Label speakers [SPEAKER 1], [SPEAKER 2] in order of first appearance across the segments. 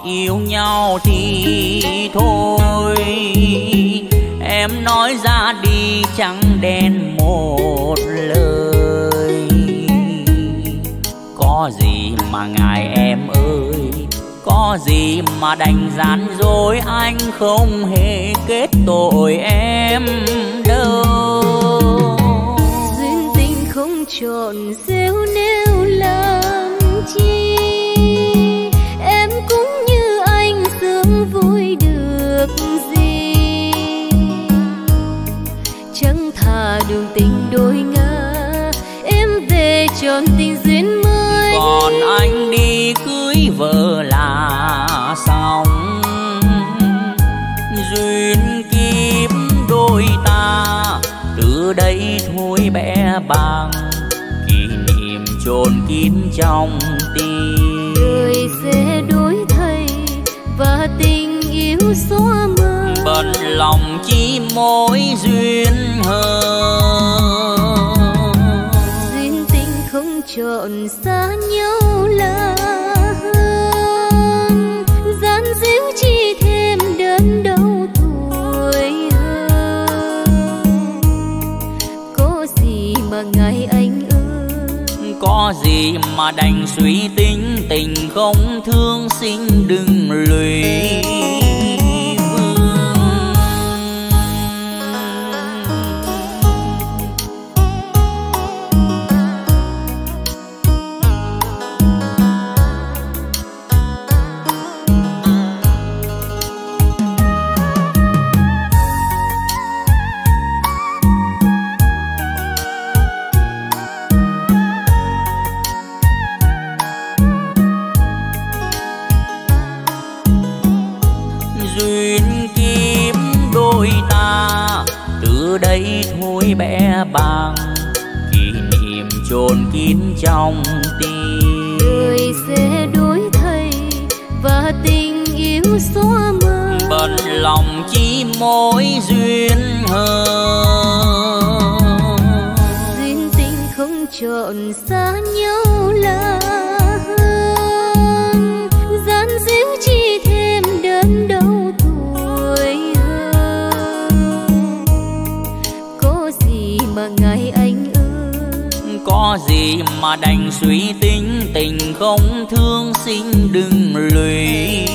[SPEAKER 1] yêu nhau thì thôi. Em nói ra đi trắng đen một lời. Có gì mà ngại em ơi, có gì mà đành gian dối, anh không hề kết tội em đâu.
[SPEAKER 2] Duyên tình không trọn rêu nêu làm chi, em cũng như anh sướng vui được gì. Chẳng thà đường tình đôi ngã, em về tròn tình duyên mới.
[SPEAKER 1] Còn anh đi cưới vợ là xong, duyên kiếp đôi ta từ đây thôi bé bàng. Kỷ niệm chôn kín trong tim,
[SPEAKER 2] đời sẽ đổi thay và tình yêu xóa mờ.
[SPEAKER 1] bận lòng chỉ mối duyên hờ.
[SPEAKER 2] Duyên tình không chọn xa nhau là hơn, gian díu chỉ thêm đớn đau tuổi hơn. Có gì mà ngại anh ơi,
[SPEAKER 1] có gì mà đành suy tính, tình không thương xin đừng lụy. Đây thôi bé bàng, kỷ niệm chôn kín trong tim.
[SPEAKER 2] đời sẽ đổi thay và tình yêu xóa mờ.
[SPEAKER 1] Bận lòng chỉ mối duyên hờ.
[SPEAKER 2] Duyên tình không chọn xa nhau là hơn, gian díu chỉ thêm đớn đau tuổi hơn. Có gì mà ngại anh ơi,
[SPEAKER 1] có gì mà đành suy tính, tình không thương xin đừng lụy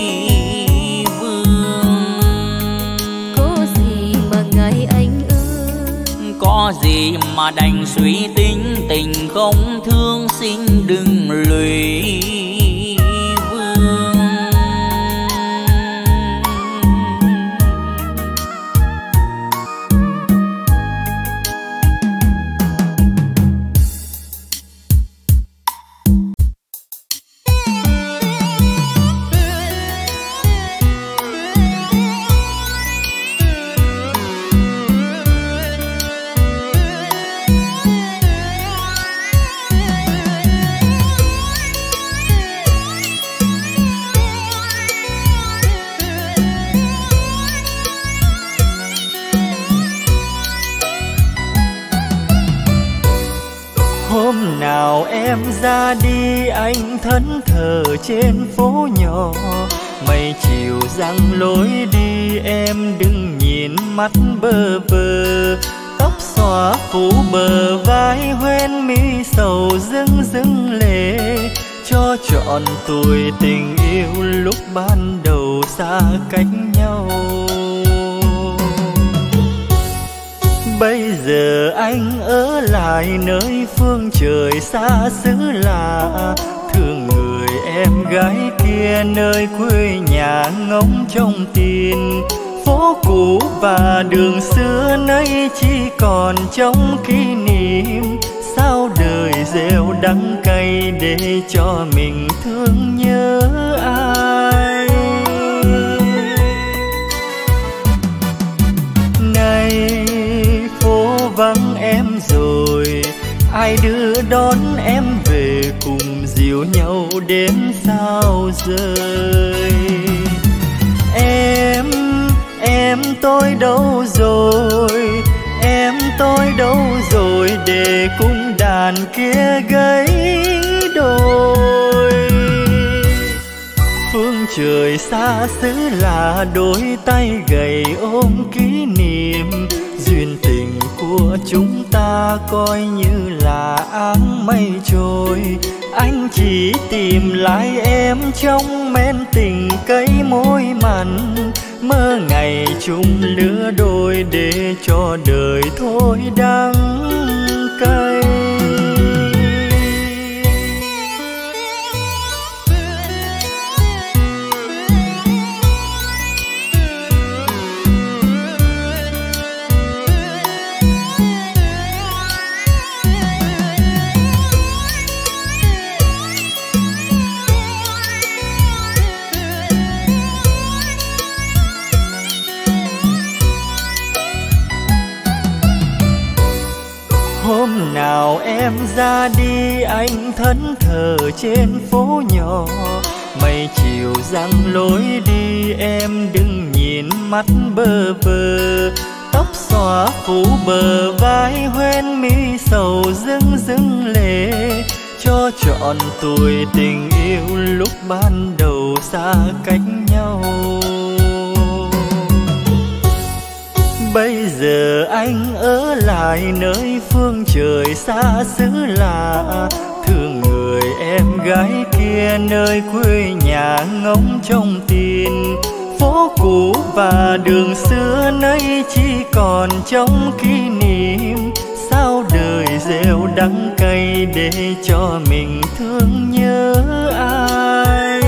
[SPEAKER 1] vương.
[SPEAKER 2] Có gì mà ngại anh ơi,
[SPEAKER 1] có gì mà đành suy tính, tình không thương xin đừng lụy vương.
[SPEAKER 3] Hôm nào em ra đi anh thẫn thờ trên phố nhỏ, mây chiều giăng lối đi em đừng nhìn mắt bơ vơ. Tóc xõa phủ bờ vai hoen mi sầu rưng rưng lệ, cho trọn tuổi tình yêu lúc ban đầu xa cách nhau. Bây giờ anh ở lại nơi phương trời xa xứ lạ, thương người em gái kia nơi quê nhà ngóng trong tin. Phố cũ và đường xưa nay chỉ còn trong kỷ niệm, sao đời gieo đắng cay để cho mình thương nhớ ai. Này phố vắng em rồi, ai đưa đón em về cùng dìu nhau đến sao rơi. Em tôi đâu rồi, em tôi đâu rồi để cùng đàn kia gấy đôi. Phương trời xa xứ lạ, đôi tay gầy ôm kỷ niệm. Duyên tình của chúng ta coi như là áng mây trôi. Anh chỉ tìm lại em trong men tình cây môi mặn, mơ ngày chung lứa đôi để cho đời thôi đắng cay. Hôm nào em ra đi anh thẫn thờ trên phố nhỏ, mây chiều giăng lối đi em đừng nhìn mắt bơ vơ. Tóc xõa phủ bờ vai hoen mi sầu rưng rưng lệ, cho trọn tuổi tình yêu lúc ban đầu xa cách nhau. Bây giờ anh ở lại nơi phương trời xa xứ lạ, thương người em gái kia nơi quê nhà ngóng trong tin. Phố cũ và đường xưa nay chỉ còn trong kỷ niệm. Sao đời gieo đắng cay để cho mình thương nhớ ai.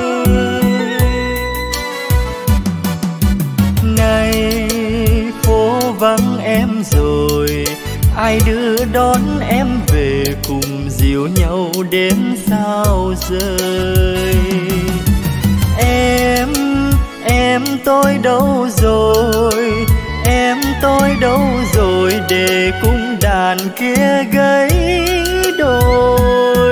[SPEAKER 3] Này vắng em rồi, ai đưa đón em về cùng dìu nhau đêm sao rơi. Em tôi đâu rồi, em tôi đâu rồi để cùng đàn kia gấy đôi.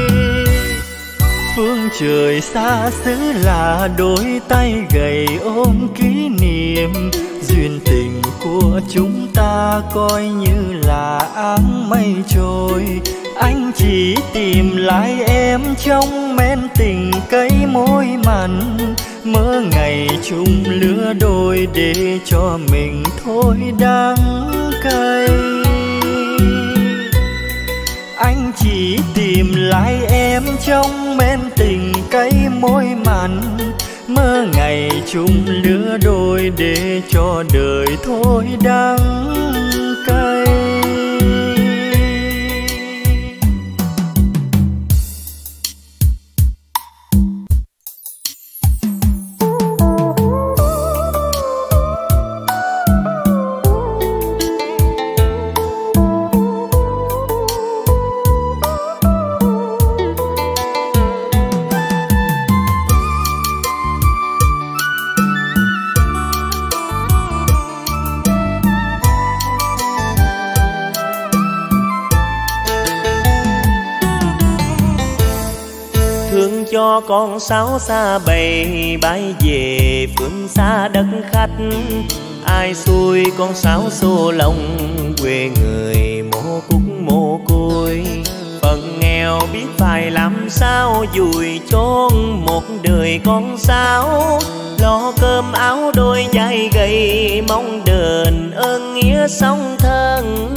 [SPEAKER 3] Phương trời xa xứ lạ, đôi tay gầy ôm kỷ niệm. Duyên tình của chúng ta coi như là áng mây trôi. Anh chỉ tìm lại em trong men tình cây môi mặn, mơ ngày chung lứa đôi để cho mình thôi đắng cay. Anh chỉ tìm lại em trong men tình cây môi mặn, mơ ngày chung lứa đôi để cho đời thôi đắng cay.
[SPEAKER 4] Cho con sáo xa bầy bay về phương xa đất khách. Ai xuôi con sáo xô lòng quê người mồ cúc mồ côi. Phận nghèo biết phải làm sao dùi chôn một đời con sáo. Lo cơm áo đôi vai gầy mong đền ơn nghĩa song thân.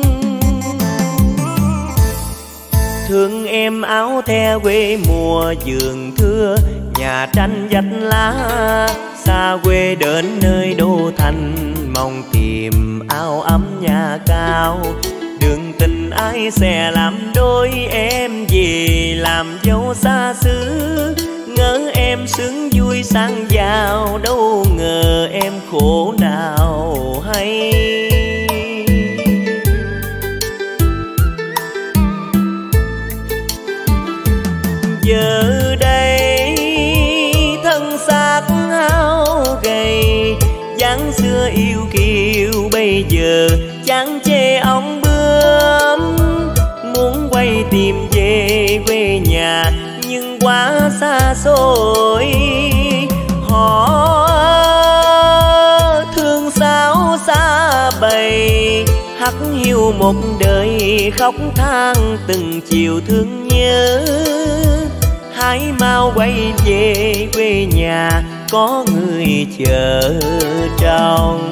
[SPEAKER 4] Thương em áo the quê mùa vườn thưa, nhà tranh vách lá. Xa quê đến nơi đô thành, mong tìm áo ấm nhà cao. Đường tình ai sẽ làm đôi em về làm dâu xa xứ. Ngỡ em sướng vui sang giàu, đâu ngờ em khổ nào hay. Giờ đây thân xác hao gầy, dáng xưa yêu kiều bây giờ chán chê ong bướm. Muốn quay tìm về quê nhà nhưng quá xa xôi. Họ thương sao xa bầy, hắt hiu một đời khóc than từng chiều thương nhớ. hãy mau quay về quê nhà, có người chờ trông.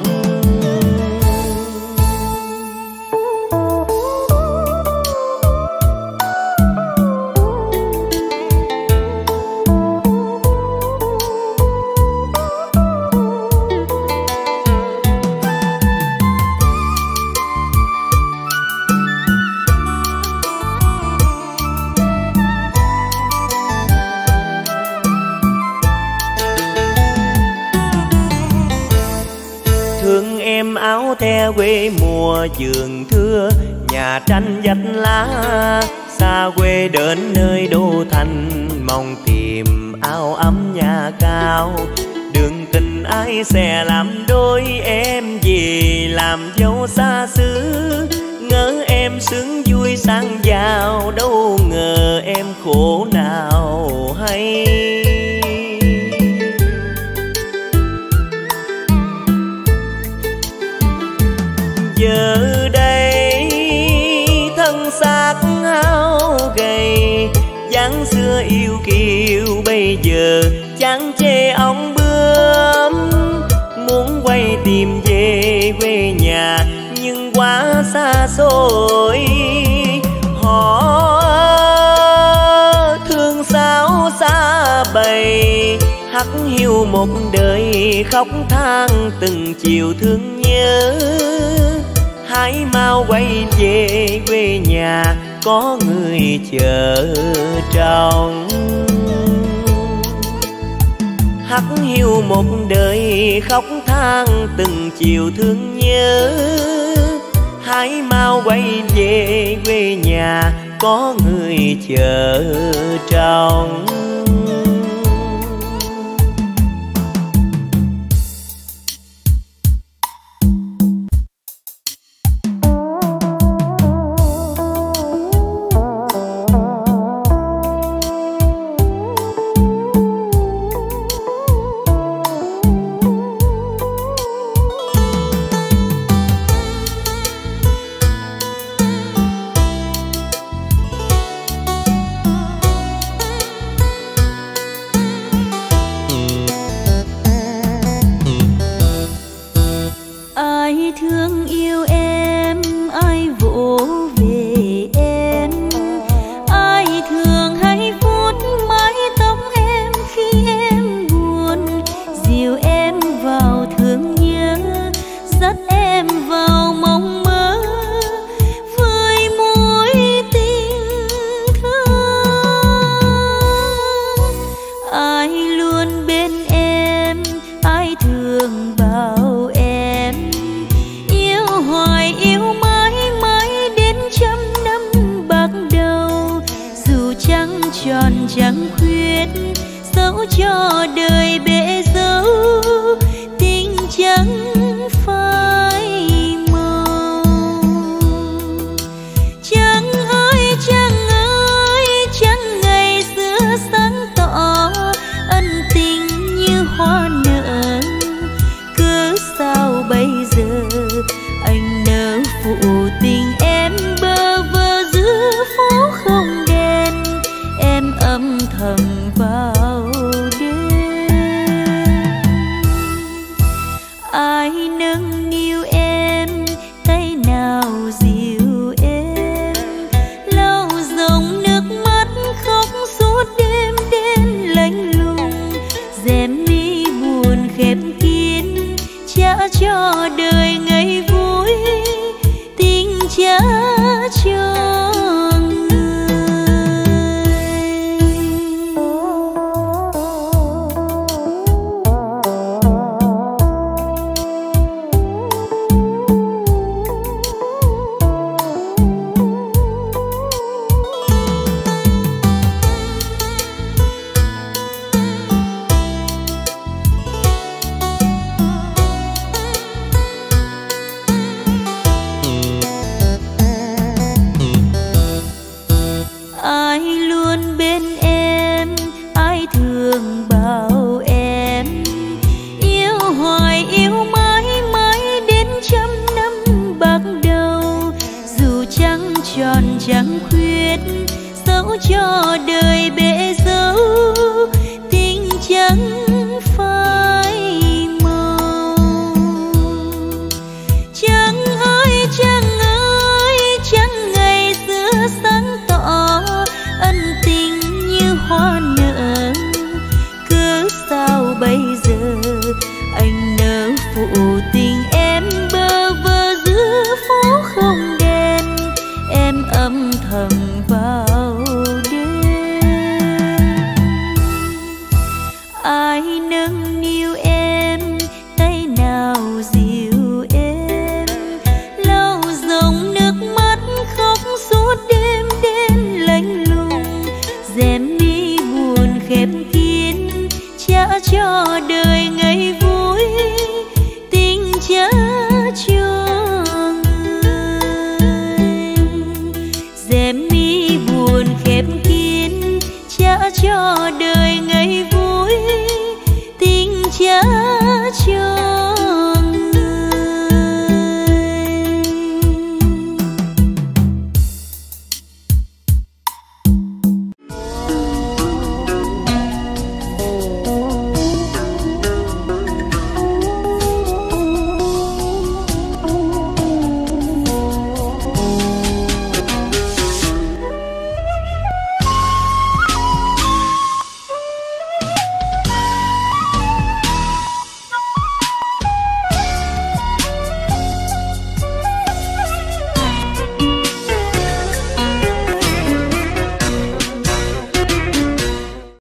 [SPEAKER 4] Áo the quê mùa vườn thưa, nhà tranh vách lá, xa quê đến nơi đô thành, mong tìm áo ấm nhà cao. Đường tình ai sẽ làm đôi em về làm dâu xa xứ, ngỡ em sướng vui sang giàu, đâu ngờ em khổ nào hay. Giờ đây thân xác hao gầy, dáng xưa yêu kiều bây giờ chẳng chê ong bướm. Muốn quay tìm về quê nhà nhưng quá xa xôi, họ thương sao xa bầy, hắt hiu một đời khóc than từng chiều thương nhớ. Hãy mau quay về quê nhà, có người chờ trông. Hắt hiu một đời khóc than từng chiều thương nhớ. Hãy mau quay về quê nhà, có người chờ trông.
[SPEAKER 2] tròn trăng khuyết dẫu cho đời bể dấu giờ anh nỡ phụ tình em bơ vơ giữa phố không đèn, em âm thầm vào đêm. Ai nâng niu em, tay nào dịu em, lau dòng nước mắt khóc suốt đêm đêm lạnh lùng, rèm mi buồn khép kín trả cho đời